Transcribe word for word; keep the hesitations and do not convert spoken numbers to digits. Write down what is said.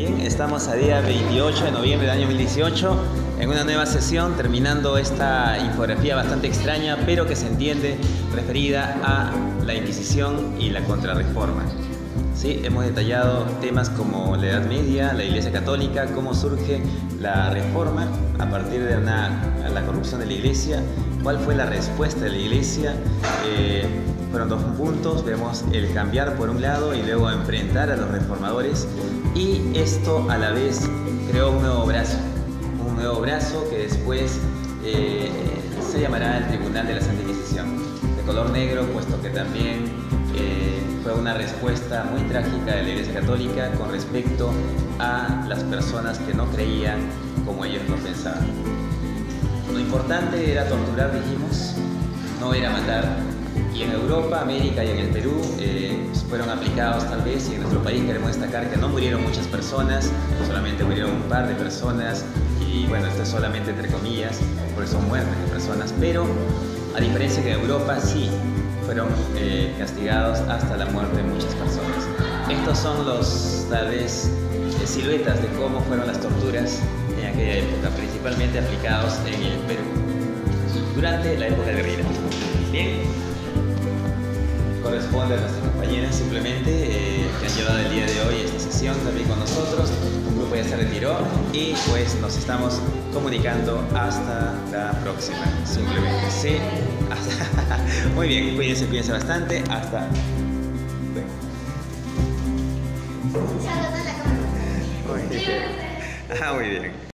Bien, estamos a día veintiocho de noviembre del año dos mil dieciocho en una nueva sesión, terminando esta infografía bastante extraña, pero que se entiende, referida a la Inquisición y la Contrarreforma. Sí, hemos detallado temas como la Edad Media, la Iglesia Católica, cómo surge la Reforma a partir de una, la corrupción de la Iglesia, cuál fue la respuesta de la Iglesia. Eh, fueron dos puntos, vemos el cambiar por un lado y luego enfrentar a los reformadores, y esto a la vez creó un nuevo brazo, un nuevo brazo que después eh, se llamará el Tribunal de la Santa Inquisición, de color negro, puesto que también eh, fue una respuesta muy trágica de la Iglesia Católica con respecto a las personas que no creían como ellos lo pensaban. Lo importante era torturar, dijimos, no era matar. Y en Europa, América y en el Perú eh, fueron aplicados tal vez, y en nuestro país queremos destacar que no murieron muchas personas, solamente murieron un par de personas, y bueno, esto es solamente entre comillas, porque son muertes de personas, pero a diferencia que en Europa sí fueron eh, castigados hasta la muerte de muchas personas. Estos son los, tal vez, eh, siluetas de cómo fueron las torturas en aquella época, principalmente aplicados en el Perú, durante la época guerrera. Bien. Corresponde a nuestras compañeras simplemente eh, que han llevado el día de hoy esta sesión también con nosotros. Un grupo ya se retiró y pues nos estamos comunicando hasta la próxima. Simplemente sí. Hasta... Muy bien, cuídense, cuídense bastante. Hasta. Bueno. Muy bien. Ah, muy bien.